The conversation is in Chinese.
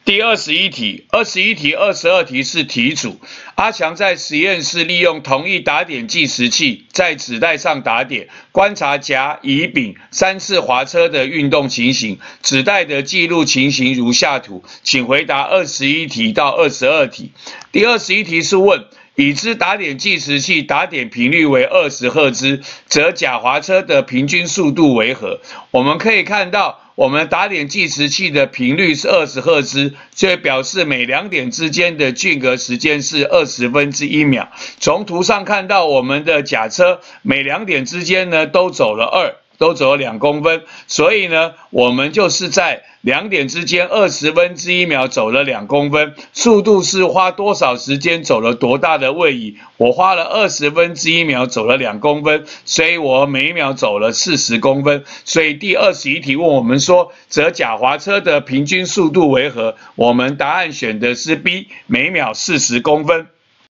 第21题，21题、22题是题组。阿强在实验室利用同一打点计时器在纸袋上打点，观察甲、乙、丙3次滑车的运动情形，纸袋的记录情形如下图，请回答21题到22题。第21题是问，已知打点计时器打点频率为20赫兹，则甲滑车的平均速度为何？我们可以看到，我们打点计时器的频率是20赫兹，这表示每2点之间的间隔时间是20分之1秒。从图上看到，我们的甲车每2点之间呢都走了2公分，所以呢，我们就是在2点之间20分之1秒走了2公分，速度是花多少时间走了多大的位移？我花了20分之1秒走了2公分，所以我每秒走了40公分。所以第21题问我们说，则甲滑车的平均速度为何？我们答案选的是 B， 每秒40公分。